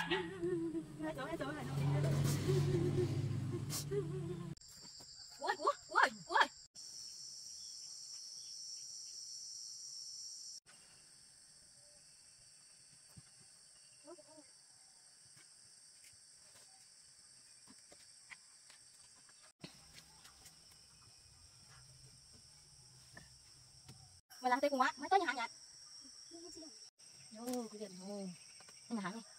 Mày làm tê cùng á, mày tới nhà hàng nhặt. Vô, cái điện hồ. Nhà hàng này.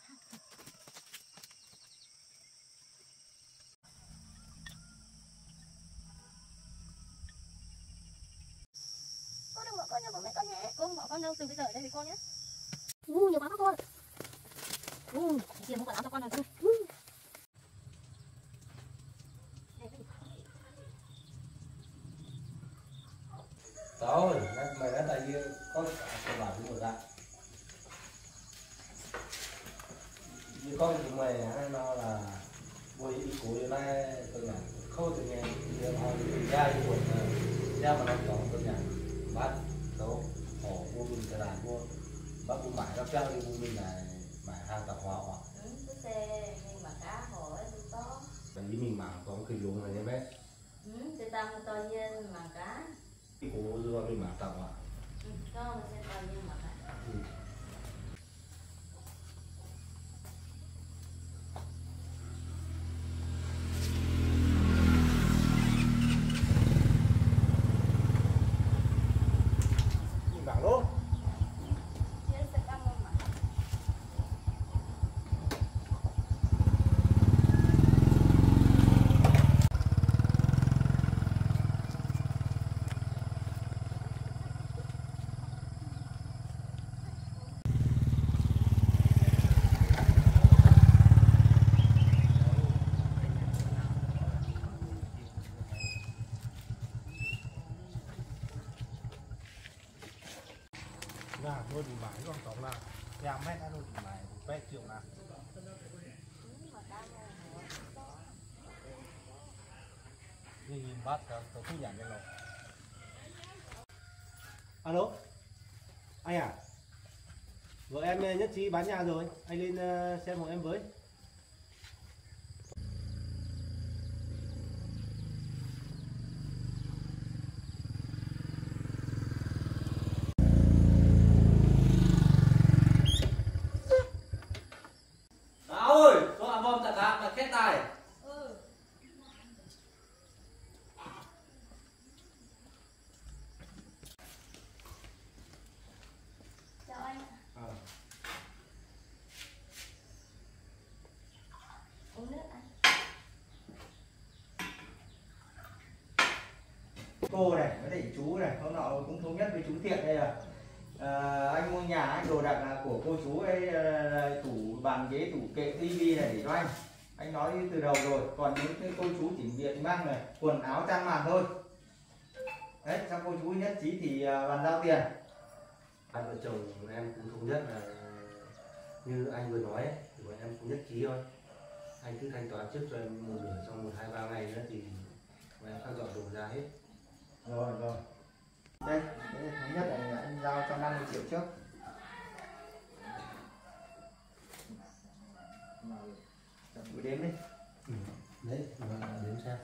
Con đừng bỏ con nha, bỏ mẹ con nhé. Cô không bỏ con đâu, từ bây giờ ở đây với cô nhé. Nhiều quá các con. Tiền không còn áo cho con nào chứ. Rồi, mày đã tại vì có cả bảo chúng một dạng. Như con của mày nó là vui ý của điều này tôi là không tự nhiên điều họ ra như một ra mà nó chọn tôi nhà bắt đấu hổ mua mình trở lại mua bắt mua mãi nó trao đi mua mình này mãi hàng tạp hóa hoặc cái xe nhưng mà cá hồ ấy tôi có bởi vì mình mảng có cái dùng này em bé tôi tâm to nhiên mà cá cái của do mình mảng tạp hóa có mà xe to nhiên mà cá là thôi thì mãi còn tổng là em mét thôi thì mãi bé triệu là đi bắt tôi thu nhận cái lỗ. Alo anh à, vợ em nhất trí bán nhà rồi, anh lên xem hộ em với. Cô này với lại chú này hôm nọ cũng thống nhất với chú Thiện đây là anh mua nhà anh đồ đạc là của cô chú ấy, tủ bàn ghế tủ kệ tivi này để cho anh nói từ đầu rồi, còn những cái cô chú chỉ việc mang này quần áo chăn màn thôi đấy, xong cô chú nhất trí thì bàn giao tiền. Hai vợ chồng em cũng thống nhất là như anh vừa nói ấy, thì bọn em cũng nhất trí thôi, anh cứ thanh toán trước cho em một nửa, trong 1-2-3 ngày nữa thì bọn em sang dọn đồ ra hết. Rồi đây thống nhất là anh giao cho 50 triệu trước. Buổi đêm đi. Đấy, đếm xem.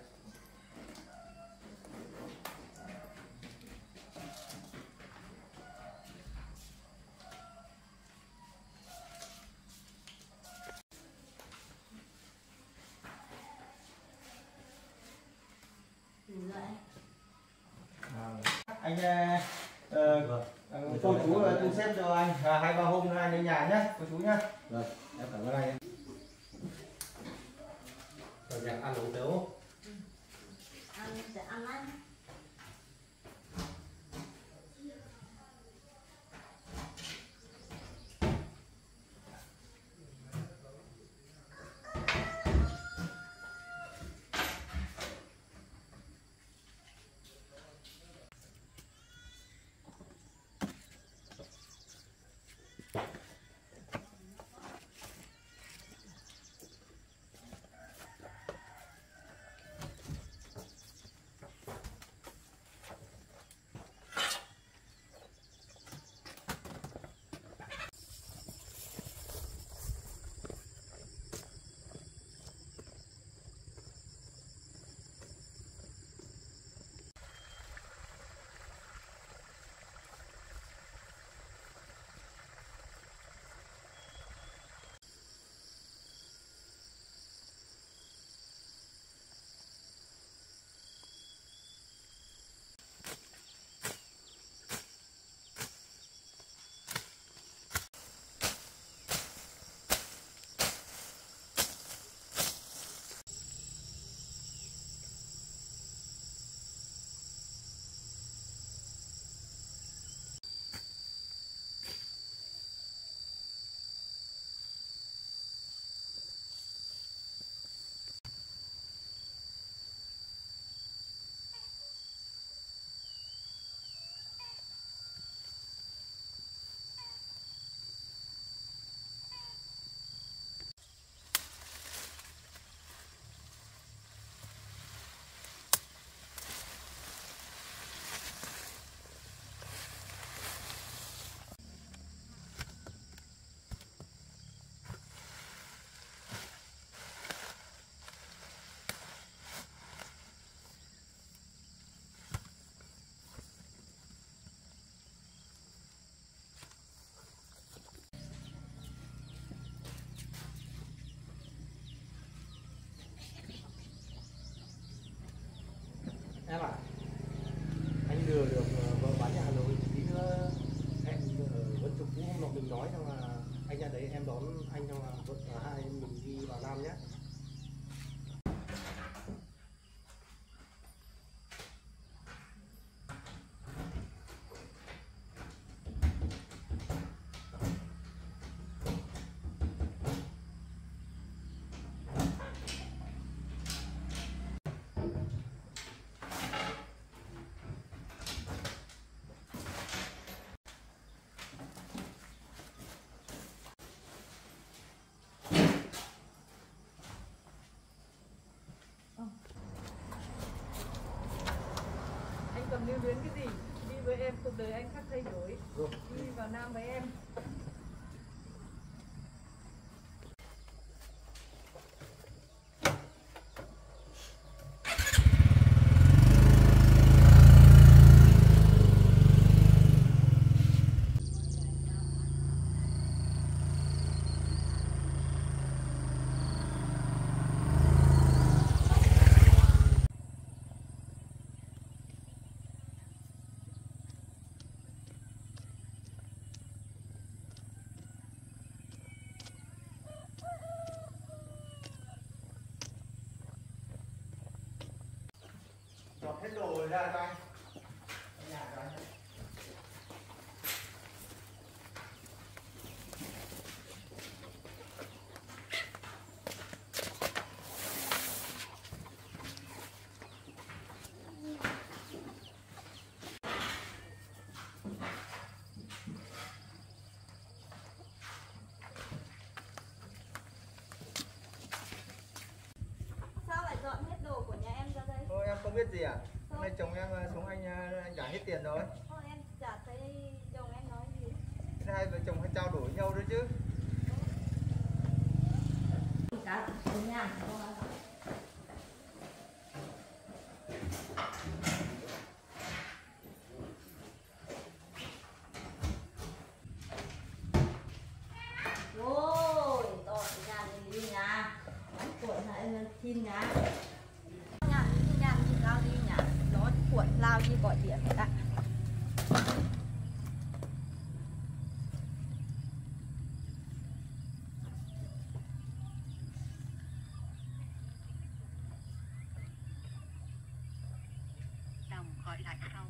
Anh cô chú thu xếp cho anh 2-3 hôm nữa anh đến nhà nhé cô chú nhé. Rồi, em cảm ơn anh. Rồi nhà ăn uống đâu? Ăn sẽ ăn anh. lừa được vợ bán nhà rồi, tí nữa hẹn ở Vân Trục cũ hôm nọ mình nói rằng là anh ra đấy em đón anh xong là vợ hai mình đi vào Nam nhé. Anh còn lưu luyến cái gì? Đi với em cuộc đời anh khác thay đổi. Rồi. Đi vào Nam với em. Dọn hết đồ ra cho anh. Nhà cho anh. Sao lại dọn hết đồ của nhà em ra đây? Thôi em không biết gì à? Hôm nay chồng em xuống anh trả hết tiền rồi. Thôi em chả thấy chồng em nói gì. Thế hai vợ chồng phải trao đổi nhau đấy chứ. Cả ở nhà không ăn. Ôi, to cái nhà này đi nhà. Bánh cuộn lại lên xin nhà. Nhà đi lao đi nhà. Nó cuộn lao đi gọi điện vậy ạ. Đồng gọi lại sau.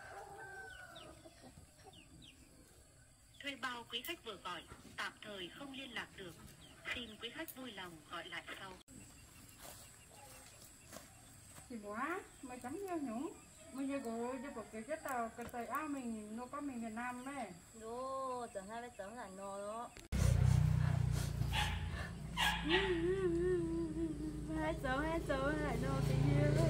Thuê bao quý khách vừa gọi, tạm thời không liên lạc được. Xin quý khách vui lòng gọi lại sau. Thì quá, mày chấm nhau nhúng. Bây giờ gọi cho cuộc cái tàu, cái tàu áo mình, nó có mình Việt Nam đấy. Đô, tưởng hai bé tấm là nó đó. Hai cháu lại nó cái gì.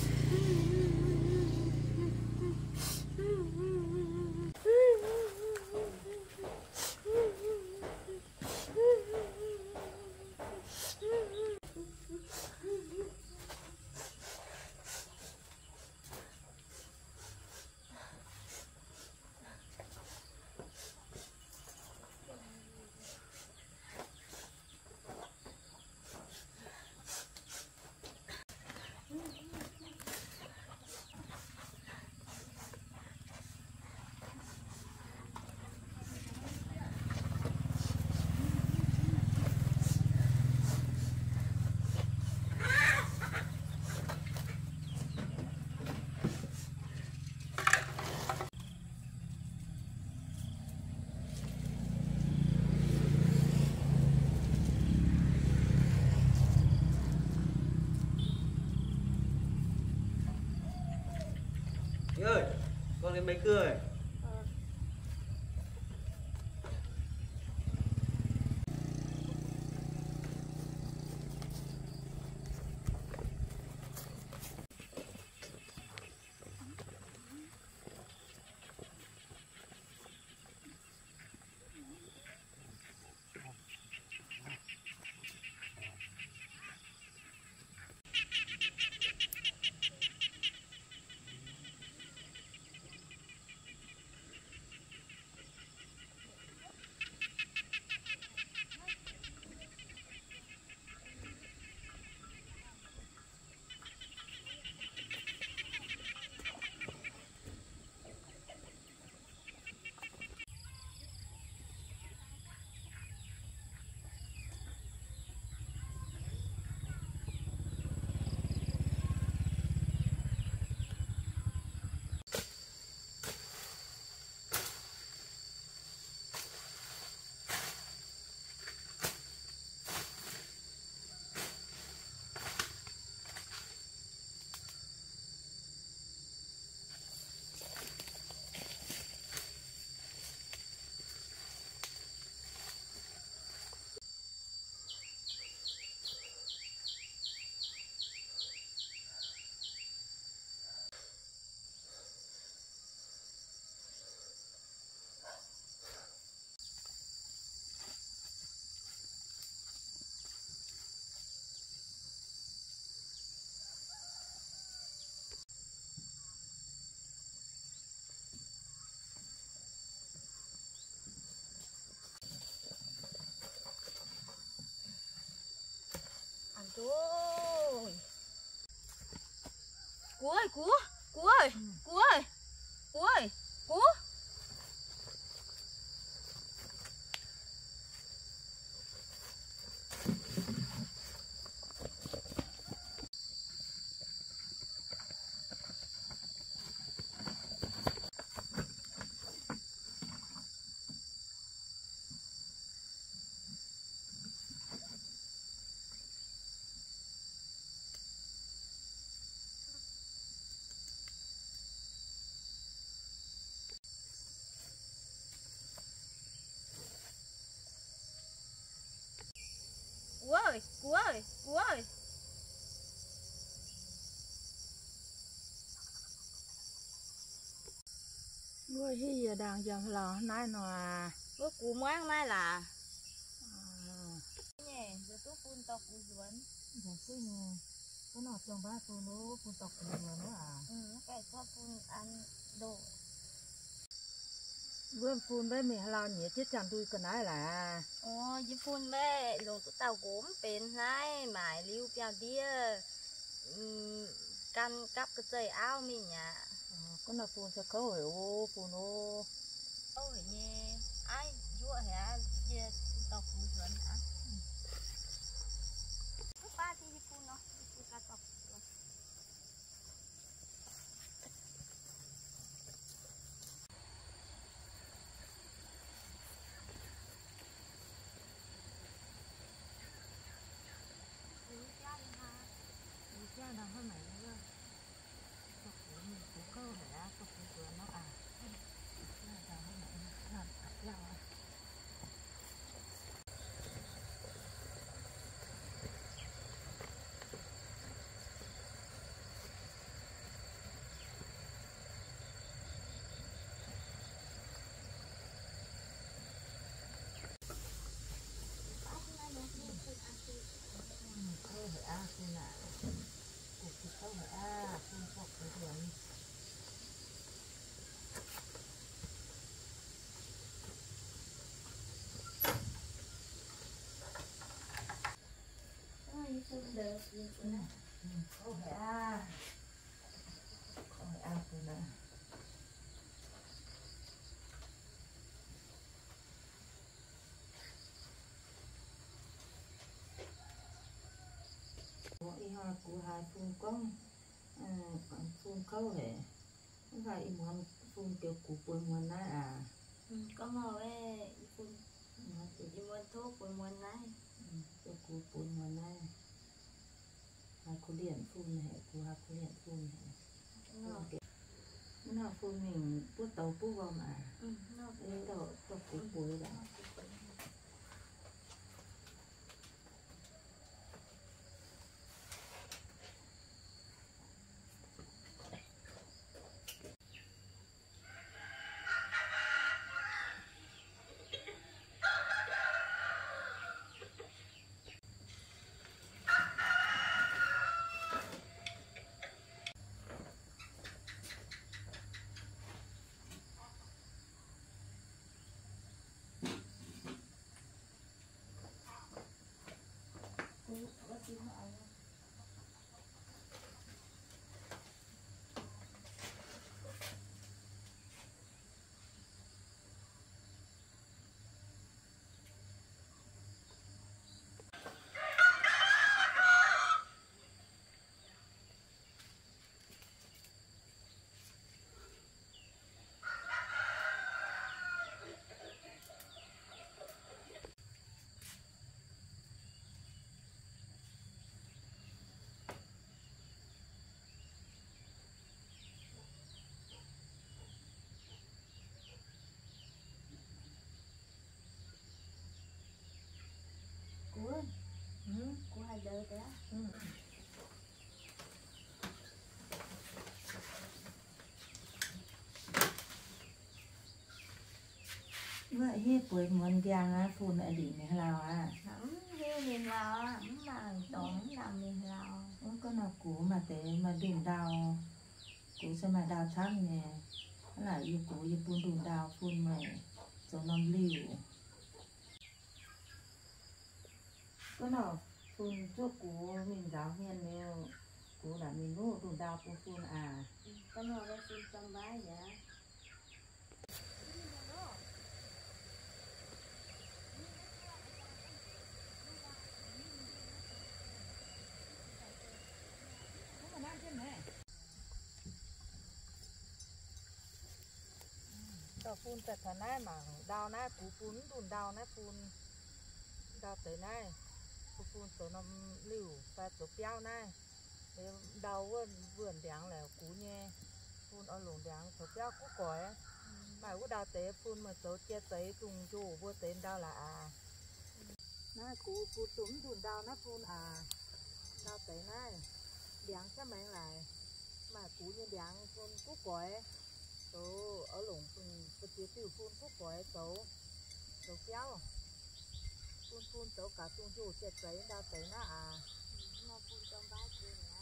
Chị ơi, con lên mấy cưa rồi. Rồi. Cú ơi, cú ơi, cú ơi, cú ơi, cú. Cú ơi, cú ơi, cú ơi. Người hi giờ đang dần lò nãy nó à. Bữa cú ngoan mai là. Nè, giờ tôi phun tóc cú duẩn. Giờ cứ nghe. Cái nọ trong ba phun nó phun tộc của mình nữa à. Cái cho phun ăn đồ. Bữa phun với mình lao nhỉ chết chẳng tôi cái nãy là. Dì phun bé, lồng tụi tàu gốm bên này, mải lưu bèo đĩa. Căn cắp cái dây áo mình nhá. Con nào phun sẽ câu rồi ô phun ô. Câu rồi nhé. Ai dụa hả? Dì phun tóc cú duẩn hả? Lúc ba thì dì phun nó, dì phun cả tóc cú duẩn. Cha đang hơi mày nữa. Tộc của mình cũng câu rồi á, tộc của nó à. Cha đang hơi mày làm thật lâu à. Câu rồi á, phun à. Cuộc câu rồi á, phun tộc của mình. Câu rồi á. Câu rồi á, phun à. Y hoa của hai phun con còn phun câu hệ và y muốn phun kiểu củ bùn muốn nãy à Có ngồi ấy, dì muốn thuốc của muốn này. kiểu củ bùn muốn nãy hai cô điện phun hệ của hai cô điện phun hệ nó phun mình bút tàu bút vào mà đấy đầu tàu củ bùi đó. Cú ơi, cú hay đời thế á. Vậy hi buổi muốn giang á phun lại đỉnh này lao à Hẳn hiu mình lao á, hẳn mà tổng làm mình lao. con nào củ mà thế mà đùn đào củ sẽ mà đào chắc nè là yêu củ yêu phun đùn đào phun mày cho nó liu con nào phun trước cú mình giáo hiền nếu cú đã mình nô đùn đào cú phun à con họ cái phun trong bãi vậy. tao phun tại thằng này mà đào này cú phun đùn đào này phun đào tới này cú phun tới nó liu và tới béo này để đào vườn đắng là cú nhé phun ở lồng đắng tới béo cú còi mà cú đào tới phun mà tới chia tới cùng chủ vừa tới đào là à nãy cú phun túm đùn đào nó phun à đào tới này đắng cho mấy lại mà cú như đắng phun cú còi tố ở lồng phun chia tiêu phun cú còi tố tố béo phun tố cả tung chủ chia tới đào tới nó à Nó phun trong bãi kia nữa.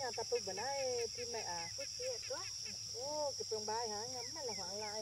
nhà tập bữa nay thì mẹ à phút tiệt quá. Ô cái trồng bài hả ngắm mà là hoảng lại.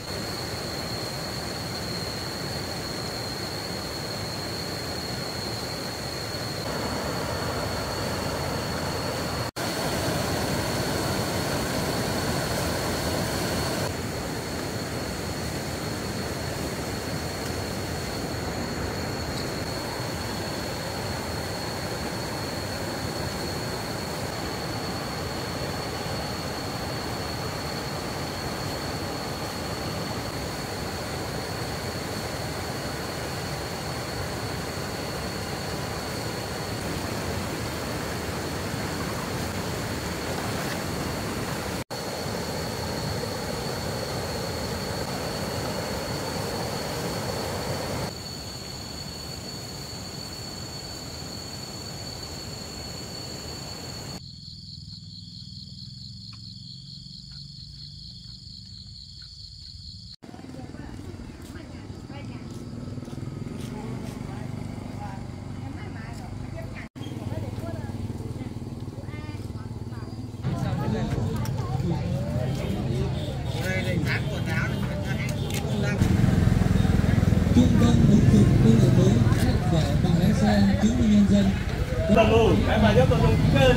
Trung tâm ứng dụng công nghệ mới cấp thẻ bằng lái xe chứng minh nhân dân. Cái mà giúp tôi cơ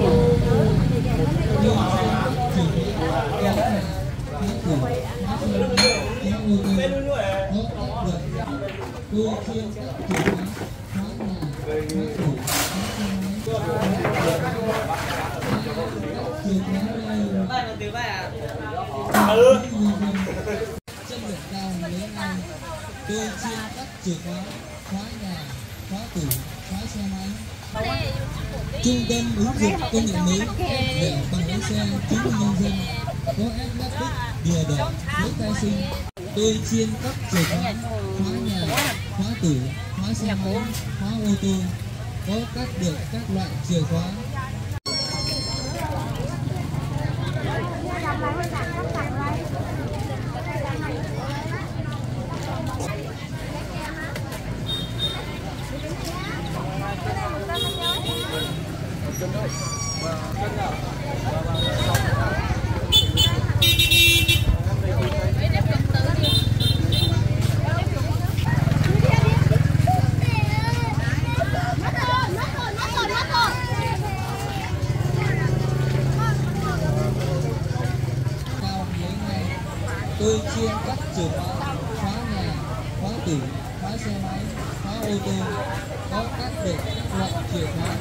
Chất lượng cao lấy ngay. Tôi chuyên các chìa khóa, khóa nhà, khóa tủ, khóa xe máy. Trung tâm ứng dụng công nghệ mới để bằng lái xe chứng minh nhân dân, có ép đìa đỏ, giấy khai sinh. Tôi chuyên các chìa khóa, khóa nhà, khóa tủ, khóa xe máy, khóa ô tô, có các được các loại chìa khóa. Tôi chuyên các chìa khóa, khóa nhà, khóa tủ, khóa xe máy, khóa ô tô, có các được các loại chìa khóa.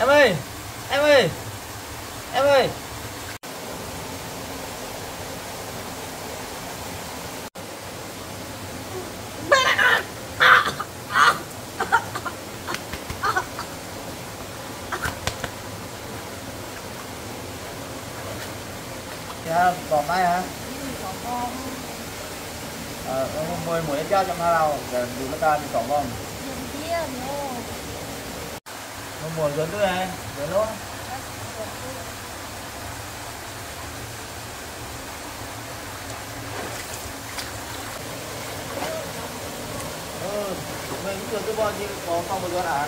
ơi, em ơi, em ơi. Dạ, còn đây hả? Mười mũi cho trong hai đầu, để dù nó ta thì còn không? Nó mùa gần tới đây, để nó. Mình cũng chưa cái bao nhiêu còn không bao giờ à?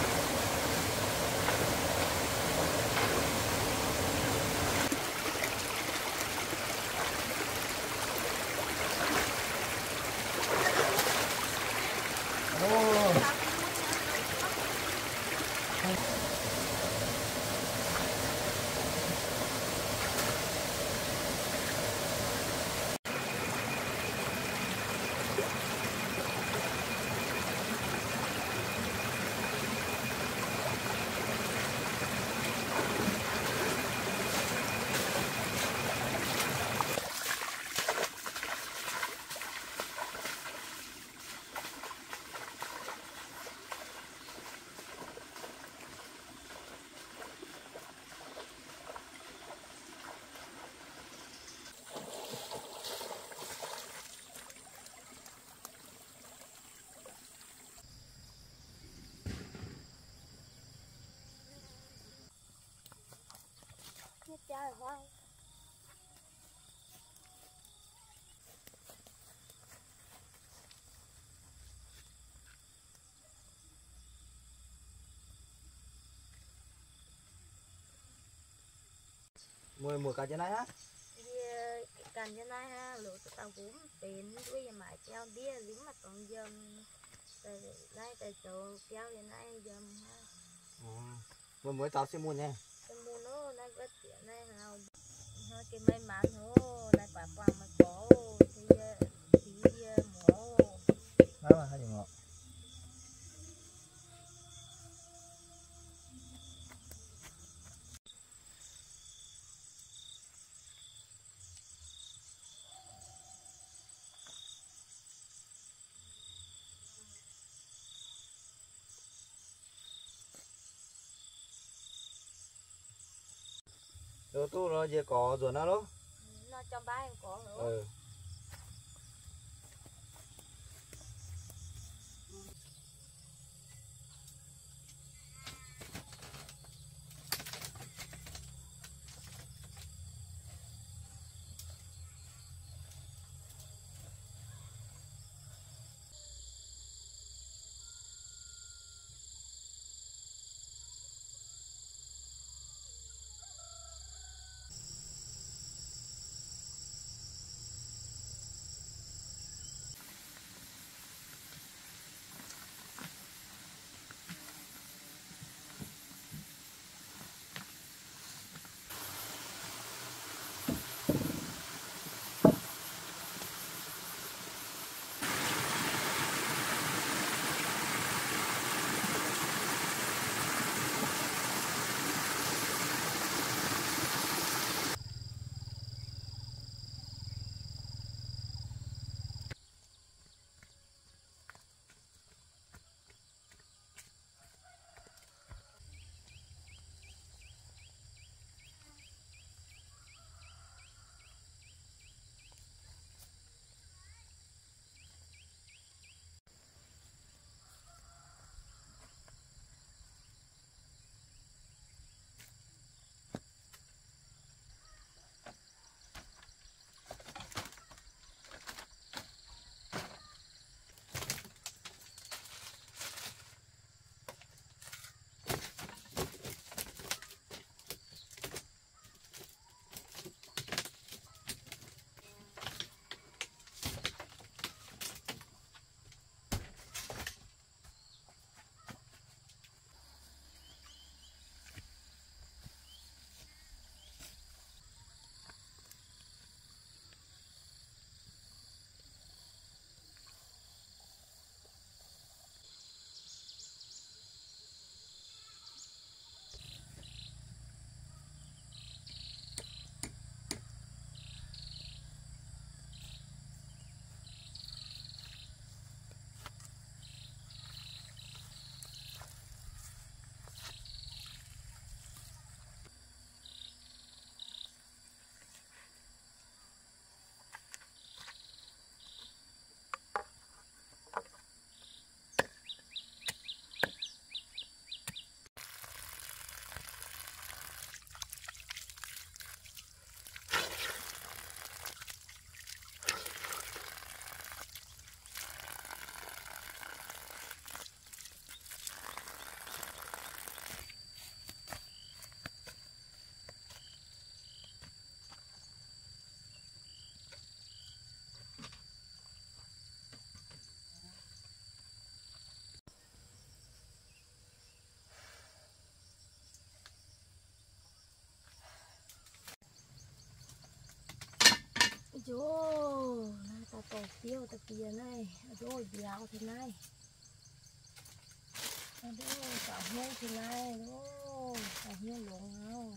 Trời ơi. Mùa cả trên này á? Cần cho này ha, lụt tàu cũng tiền với giờ mãi treo bia lính mà còn dầm đây tại chỗ treo như này dầm ha. Mới tao sẽ mua nha. Cái mua nó này vết chuyện này nào cái may mắn nó này quả quả mà có thì mổ Đó là hai gì ngọt. Rồi tu nó giờ có rồi nó luôn. nó cho ba em có nữa. Ừ. Chú này ta tổ tiêu ta kia này rồi béo thế này rồi cả hương thế này rồi cả hương lủng nào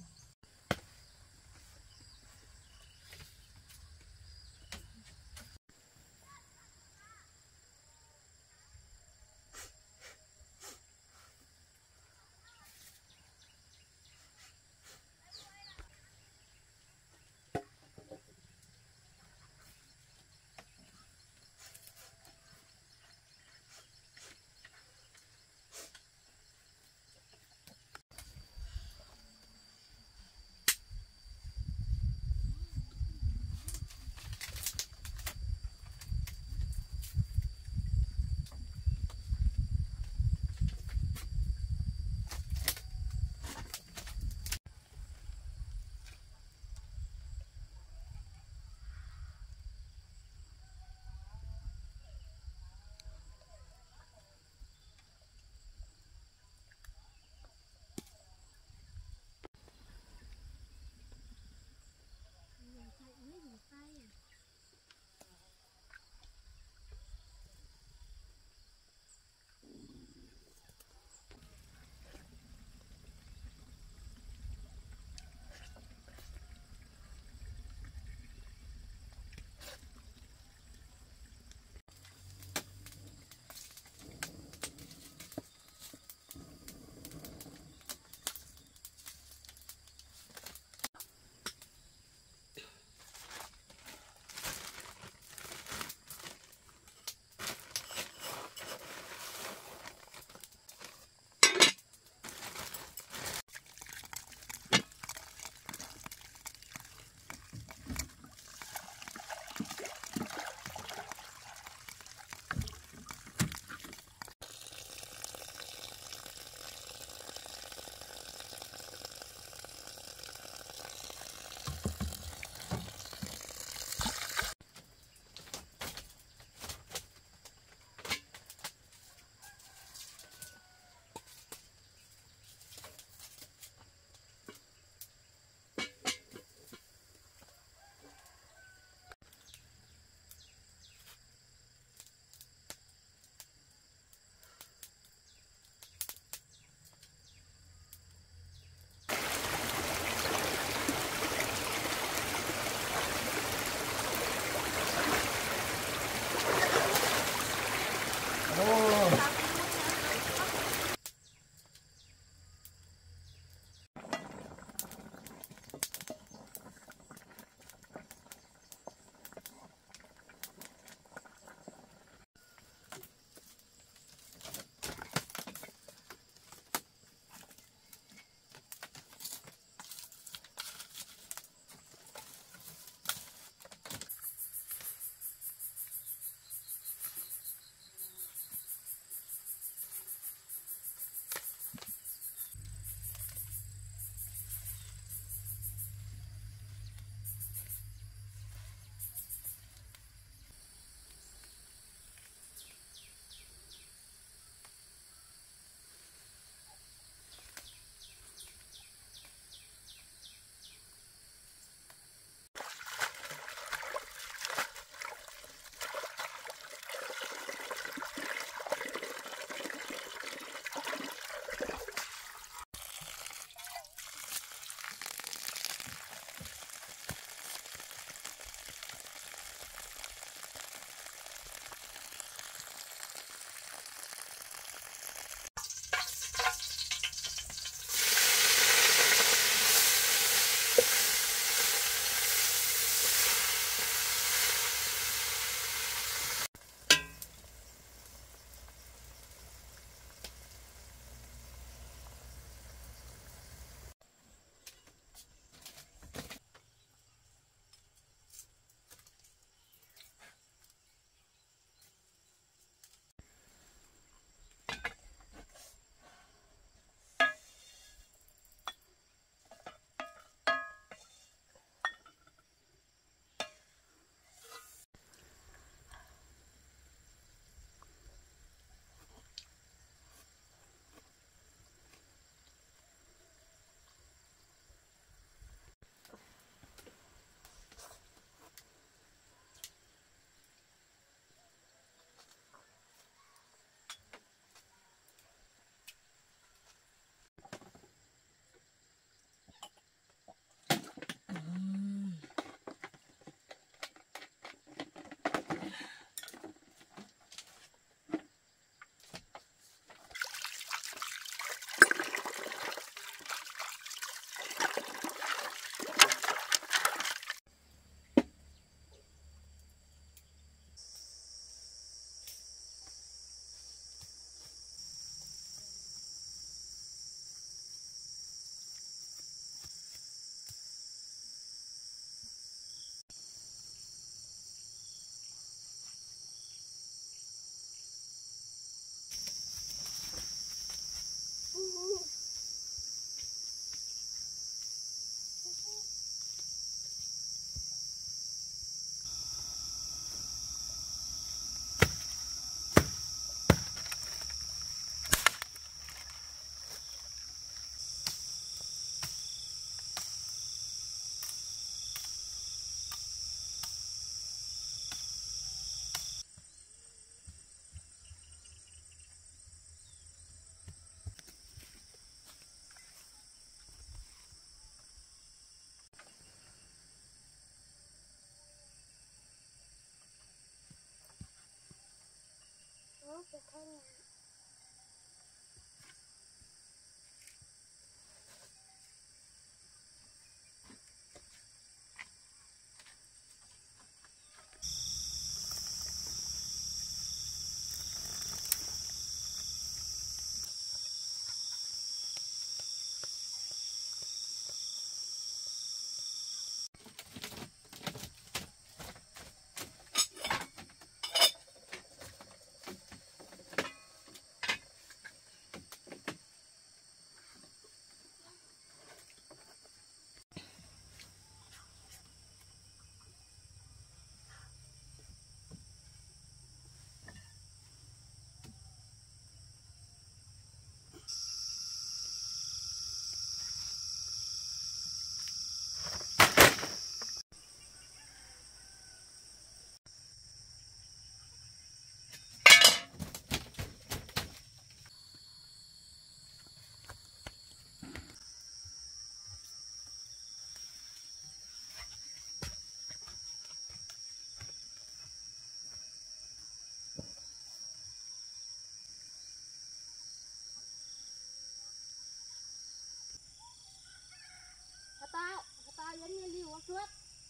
tao giống như liều cướp.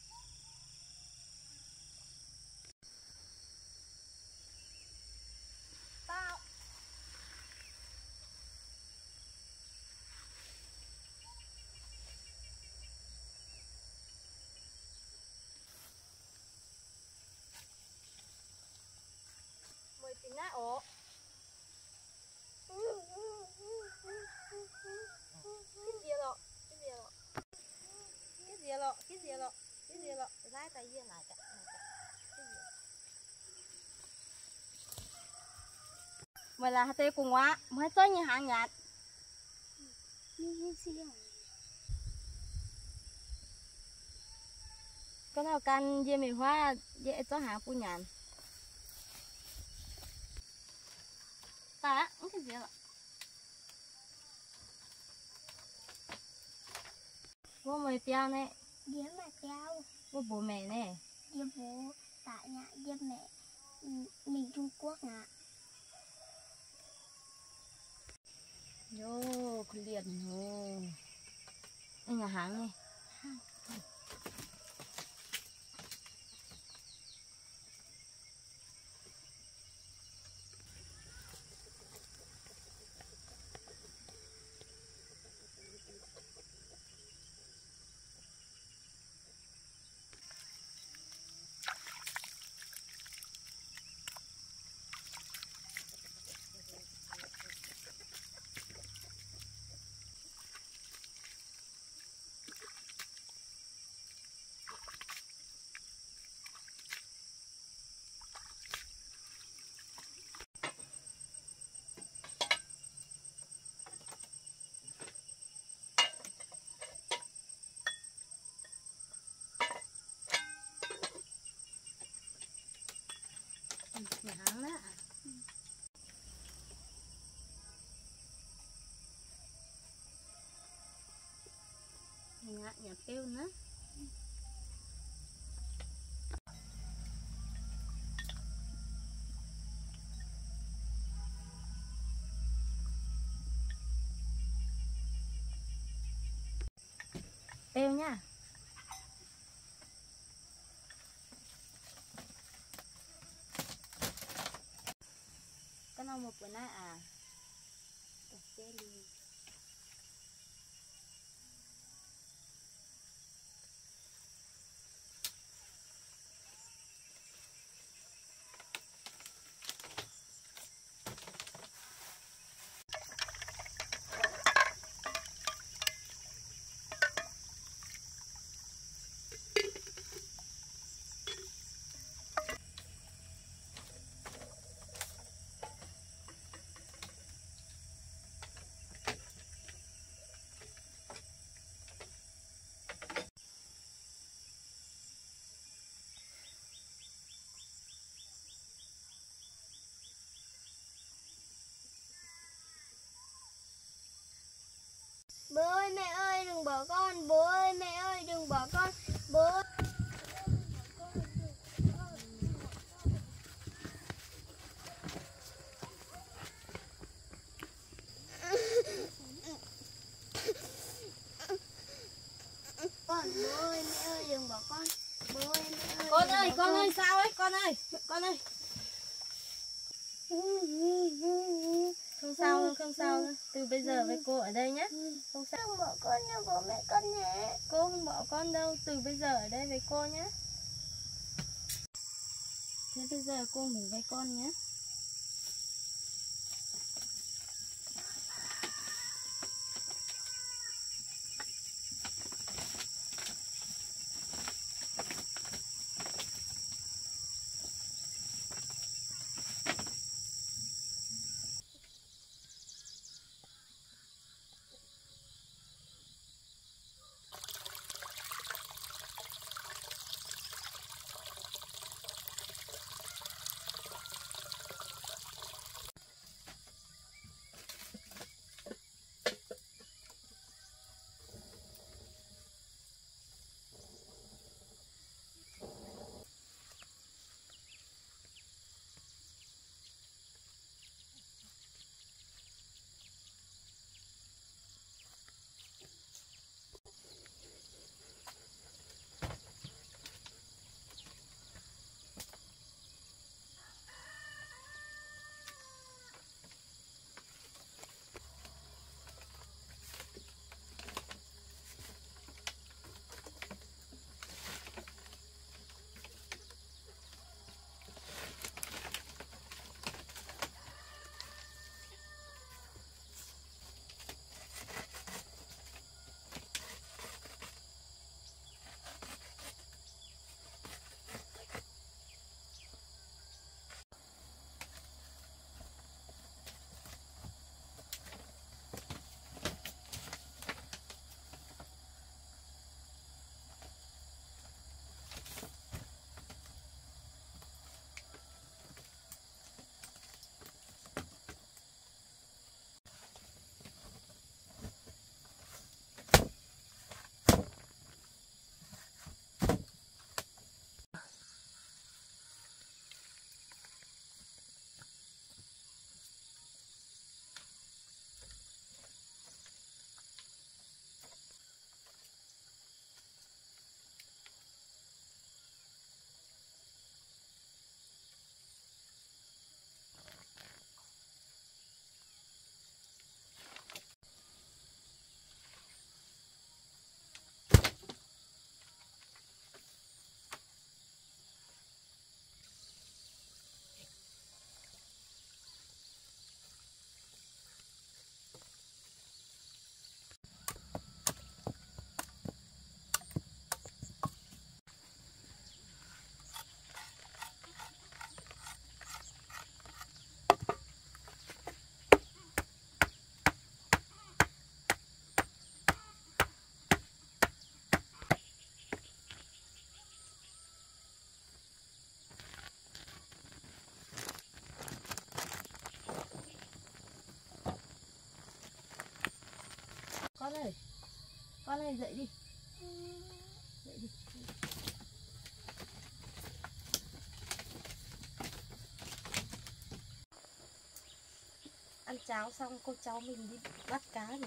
Tao mười tính á ổ. Cái gì lọ, lái tay riêng lại cả. Mày là tê cùng quá, mới tới như hàng nhạt. Cái nào căn dê mì hoa dễ cho hàng phu nhàn. Ta cái gì lọ. Vô mày tiêu nè. Dĩa mà tiêu. Vô bố mẹ nè. Dĩa bố tại nhà dĩa mẹ mình Trung Quốc nè. Yo, con liền hồ. Anh nhà hàng này. Nhà hàng đó. Nhà tiêu nữa. Tiêu nha. Cái nào một bữa nay à? Cà phê đi. Bố ơi, mẹ ơi, đừng bỏ con. Bố ơi, mẹ ơi. Con ơi, sao ấy, con ơi. Không sao đâu. Từ bây giờ với cô ở đây nhé. Không sao. Không bỏ con nha, bố mẹ con nhé. Cô không bỏ con đâu, từ bây giờ ở đây với cô nhé. Thế bây giờ cô ngủ với con nhé. Con ơi dậy đi. Dậy đi. Ăn cháo xong cô cháu mình đi bắt cá rồi.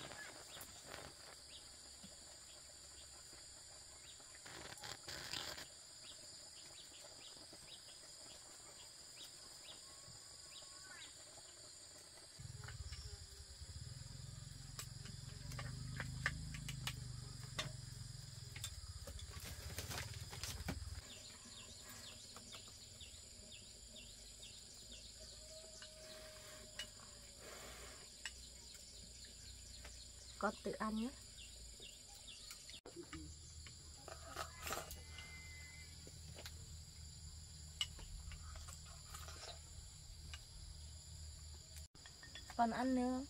Con tự ăn nhé. Con ăn nữa.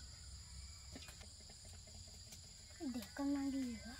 Để con mang đi nữa.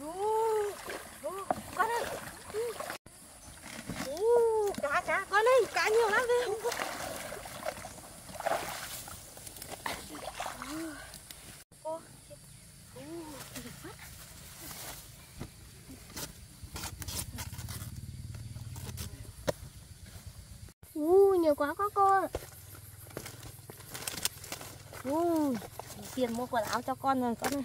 Con ơi. Cá con ơi, cá nhiều lắm đây. Nhiều quá các con. Tiền mua quần áo cho con rồi con ơi.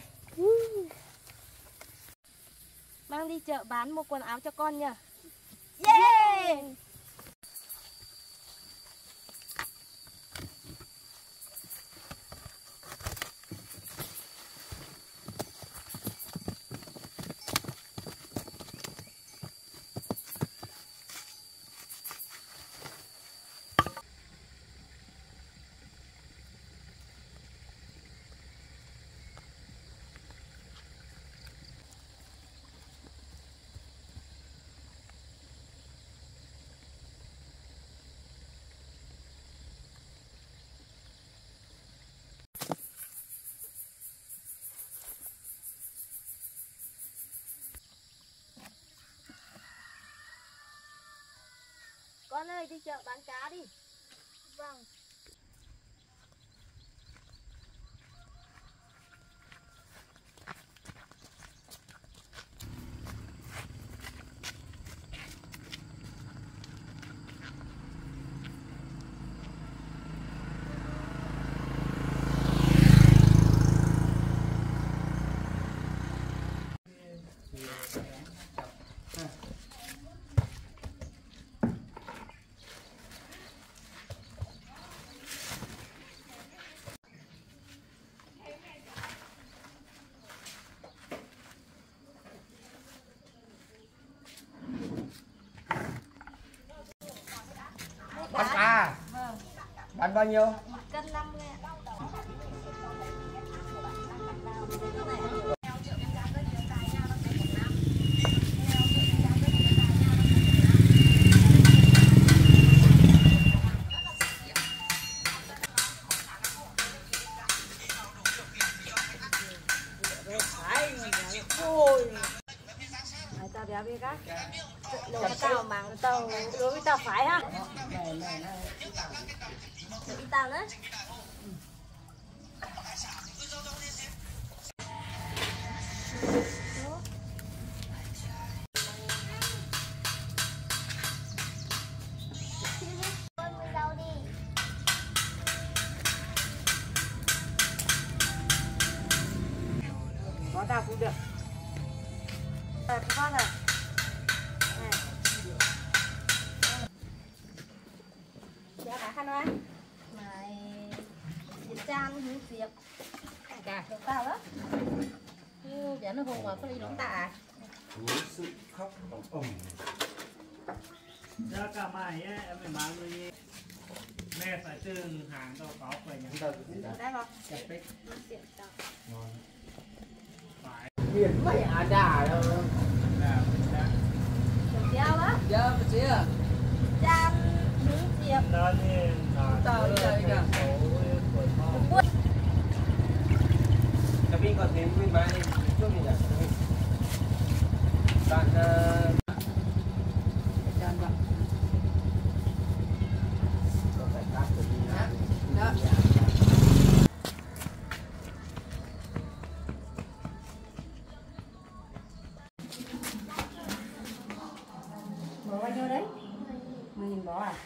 Mang đi chợ bán mua quần áo cho con nhá. Yeah! Con ơi, đi chợ bán cá đi. Vâng. Bán cá. Vâng. Bán bao nhiêu? 1 cân 50 ạ. Tao béo biết á. Lỗ tao mang tao đối với tao phải ha. Đối tao nữa. Con mình đâu đi. Có tao cũng được. Con này. Dạ cả khăn hoa. Mày Việt Trang hữu Diệp. Cả được tao đó. Dạ nó hùng mà có đi đóng tạ à? Sự khóc ổng. Ra cả mày á, em phải mang đi. Mẹ phải từ hàng tao có phải nhắn Chúng ta cũng đã Đây không? chặt tích. ngon. Phải Biển mày à đà đâu. là Được tiêu á. Dạ, bà chưa? Trang hữu Diệp. nó như là Tao đi đây kìa. Cái pin còn thêm pin máy chút gì nhỉ? Bạn Chọn vậy. có phải cắt được đi Đó. Đó. Bỏ bao nhiêu đấy? 10.000 bỏ à?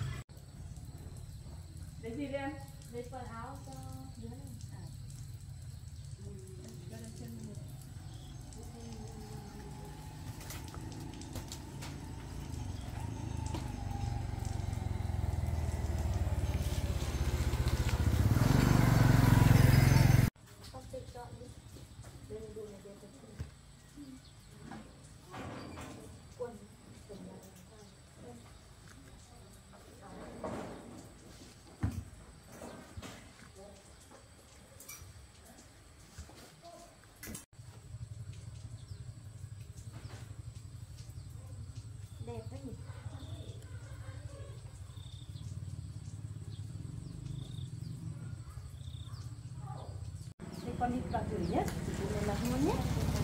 Lấy gì đi em? Lấy quần áo cho đứa này. Đẹp đấy nhỉ. Thế con đi vào thử nhé, chị này là ngon nhé.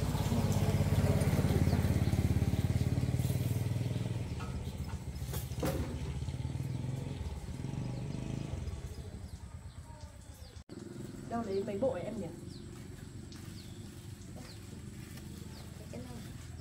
Đâu đấy mấy bộ em nhỉ? Cái này.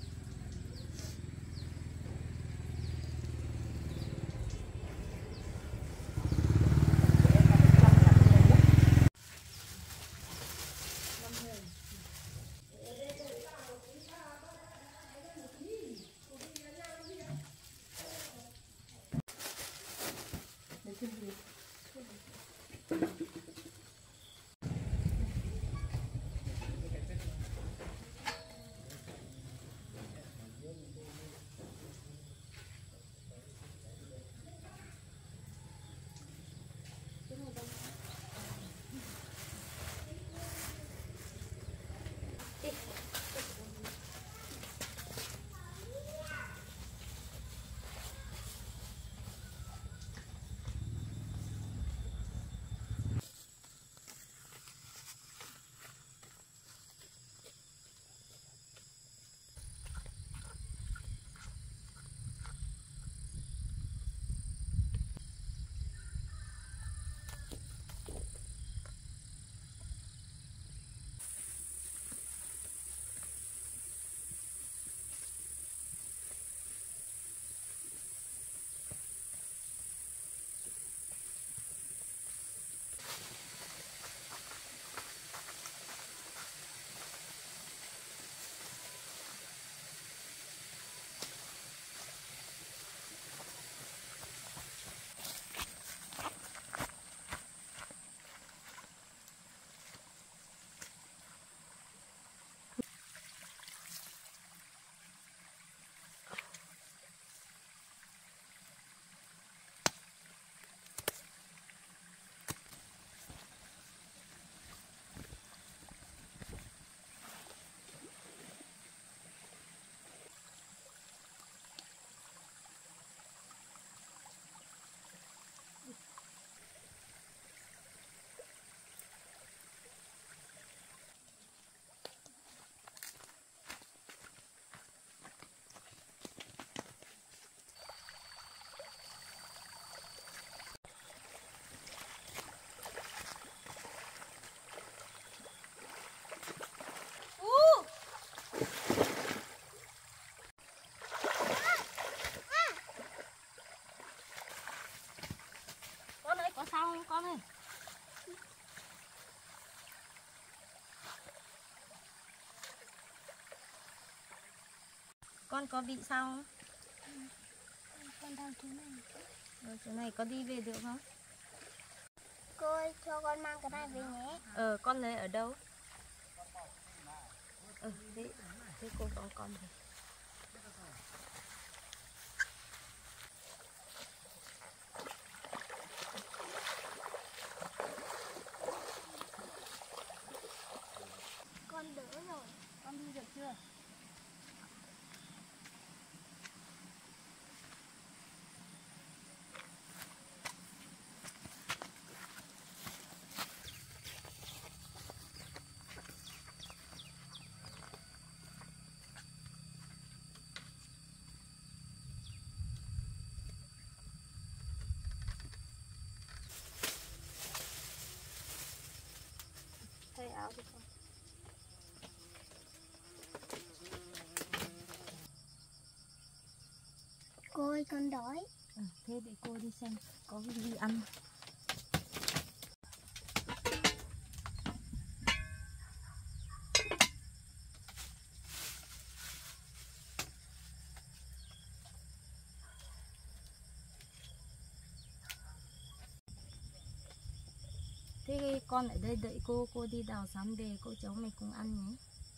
Có sao không con ơi? Con có bị sao không? Con đau chỗ này. Rồi chỗ này có đi về được không? Cô ơi, cho con mang cái này về nhé. Con lấy ở đâu? Thế cô con về. Con đỡ rồi. Con đi được chưa? Thay áo đi con. Cô ơi, con đói. Thế để cô đi xem có cái gì ăn. Thế con ở đây đợi cô đi đào sắn về, cô cháu mình cùng ăn nhé.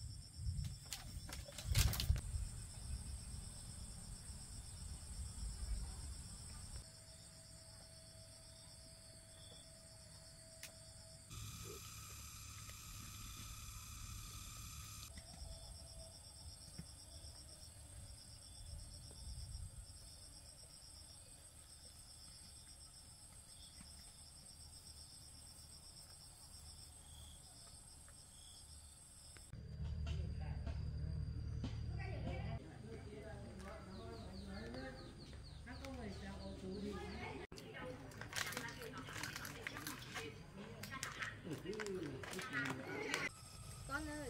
Con ơi.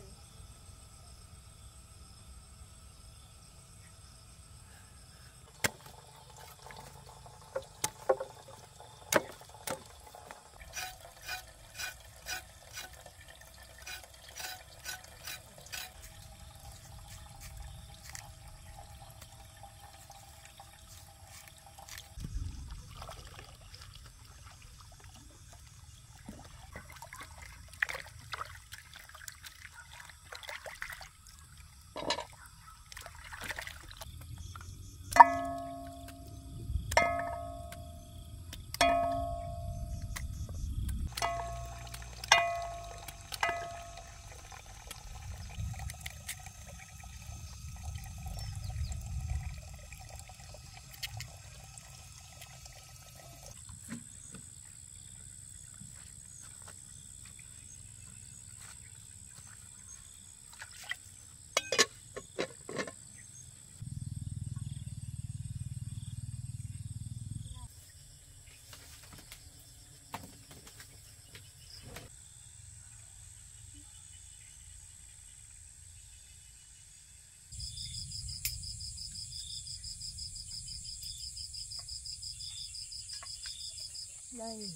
Đây.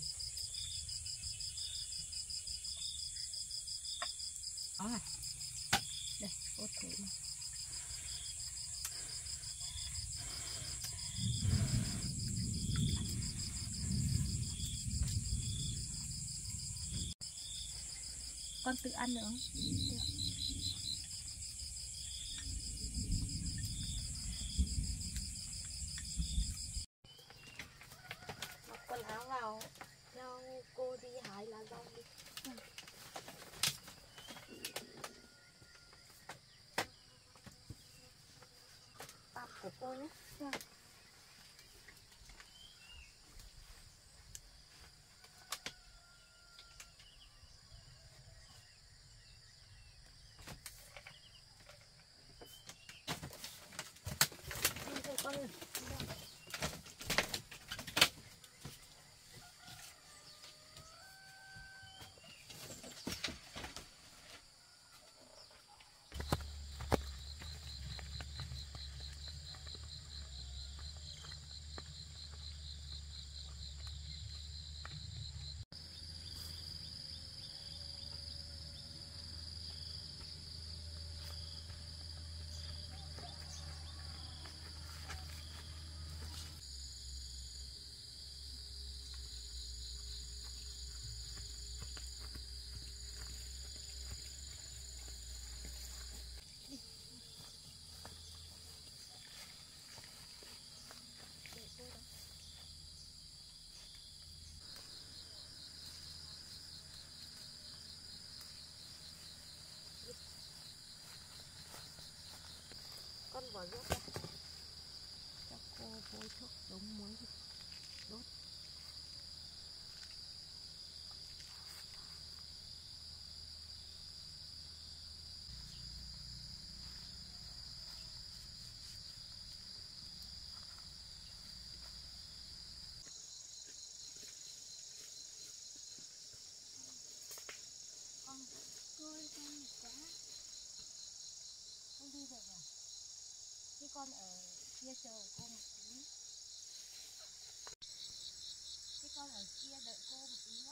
À. Đây, cô thử. Con tự ăn được không? Được. Mặc quần áo vào theo cô đi hái lá rau đi. Tạp của cô nhé. Con ơi. Con bỏ ruốc ra cho cô bôi thuốc chống muối đốt. Con ơi, con quá không đi được à? Thế con ở kia chờ cô một tí. Thế con ở kia đợi cô một tí nhé.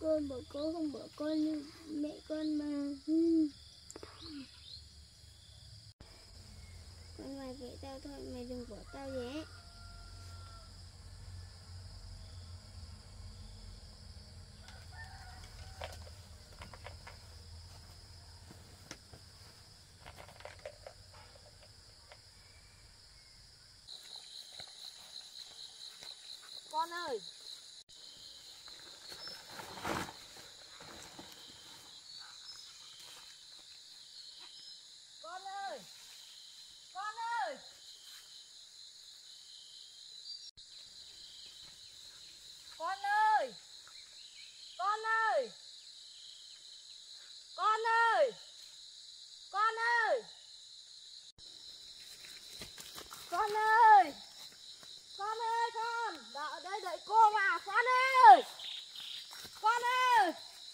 con, bỏ cô không bỏ con như mẹ con mà. Con mày về tao thôi, mày đừng bỏ tao nhé. Con ơi. Con ơi. Con ơi. Con ơi. Con ơi. Con ơi. Con ơi. Con ơi. Con ơi con. Đợi đây đợi cô mà. Con ơi. Con ơi.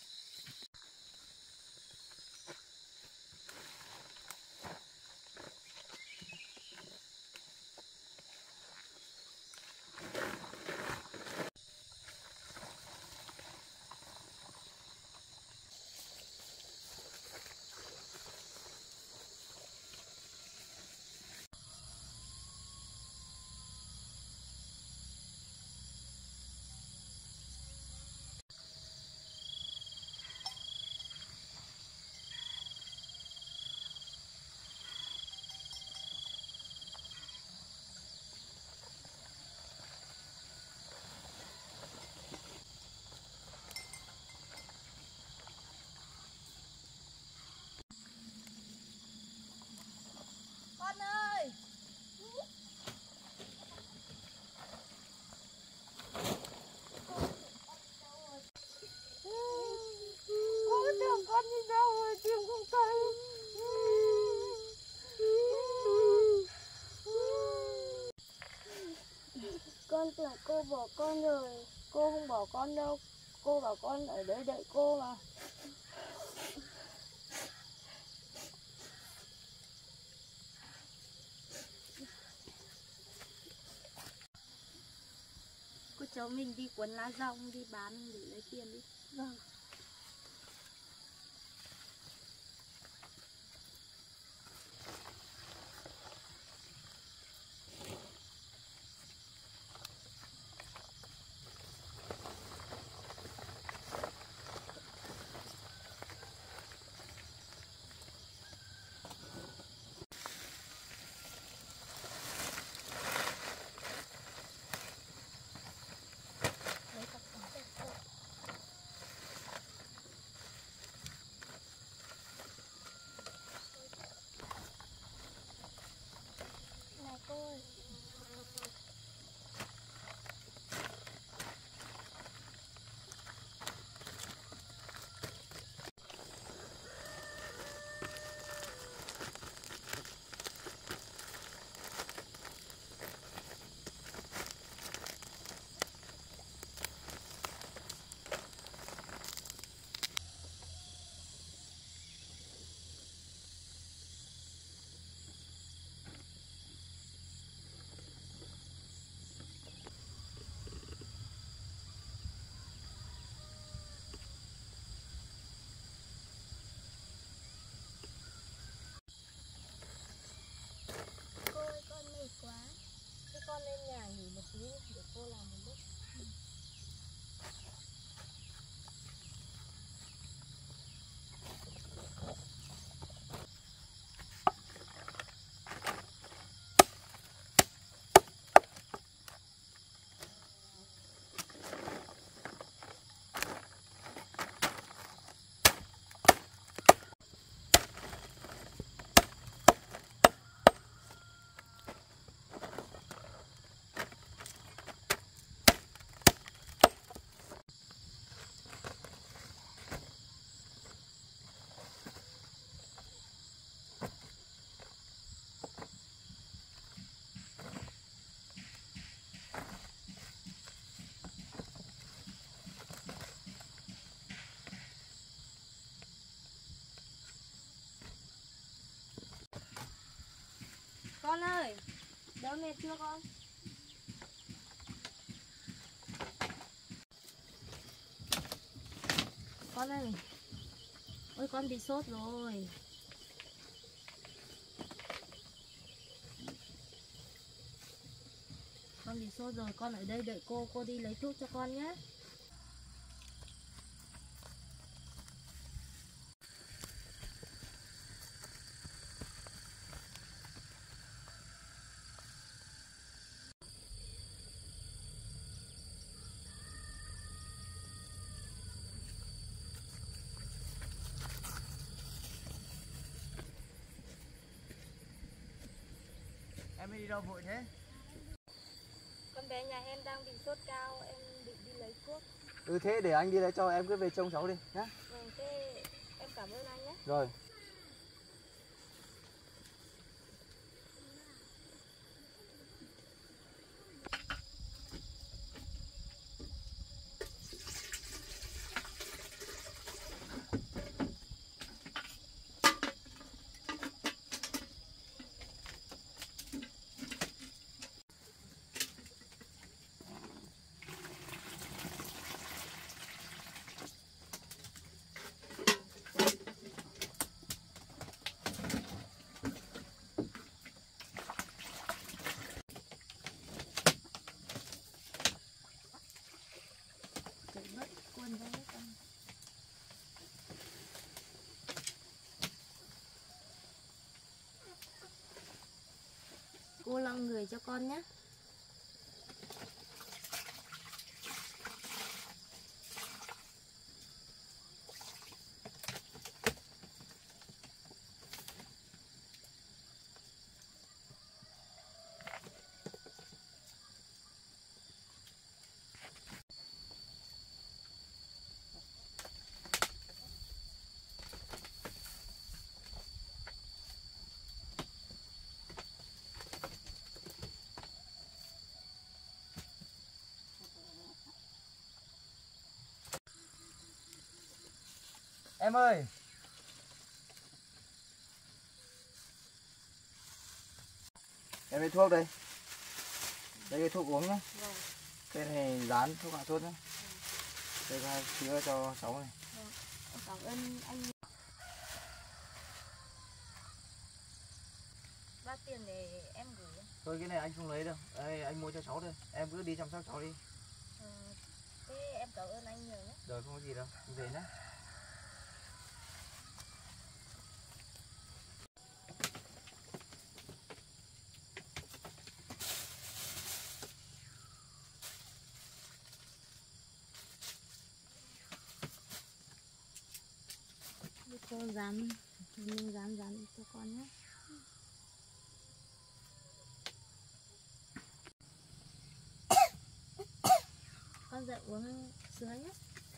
Con ơi. Con tưởng con đi đâu rồi, tìm không thấy. Con tưởng cô bỏ con rồi. Cô không bỏ con đâu. Cô bảo con ở đây đợi cô mà. Cô cháu mình đi quấn lá rong đi bán để lấy tiền đi. Vâng. Này cô ơi. Cô ơi, con mệt quá. Thế con lên nhà nghỉ một tí để cô làm một lúc. Con ơi, đỡ mệt chưa con? con ơi. Ôi con bị sốt rồi. Con bị sốt rồi, con ở đây đợi cô đi lấy thuốc cho con nhé. Em đi đâu vội thế? Con bé nhà em đang bị sốt cao, em định đi lấy thuốc. Ừ thế để anh đi lấy cho, em cứ về trông cháu đi nhá. Vâng, thế em cảm ơn anh nhé. Rồi. Cô lau người cho con nhé. Em ơi. Em lấy thuốc đây. Đây cái thuốc uống nhé. Vâng. Cái này dán thuốc hạ sốt nhé. Đây có 2 chứa cho cháu này. Vâng. Em cảm ơn anh. Bao tiền để em gửi. Thôi cái này anh không lấy đâu. Đây anh mua cho cháu thôi. Em cứ đi chăm sóc cháu đi. Thế em cảm ơn anh nhiều nhé. Rồi không có gì đâu. Anh về nhé. Cô dán, mình dán cho con nhé. Con dậy uống sữa nhé.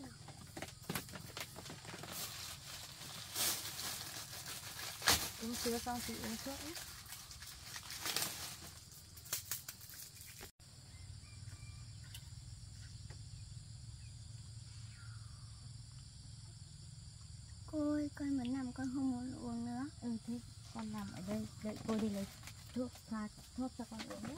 Uống sữa xong thì uống thuốc nhé. Cô ơi, con muốn nằm, con không muốn uống nữa. Ừ thế con nằm ở đây đợi cô đi lấy thuốc, pha thuốc cho con uống nhé.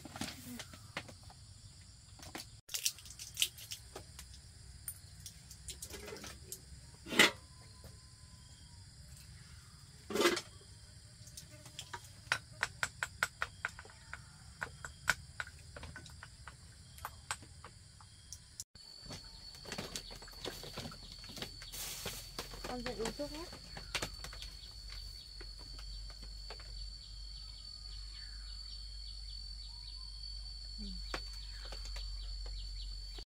Con dậy uống thuốc nhé.